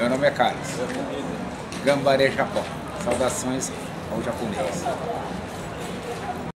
Meu nome é Carlos. Gambaré Japão. Saudações ao japonês.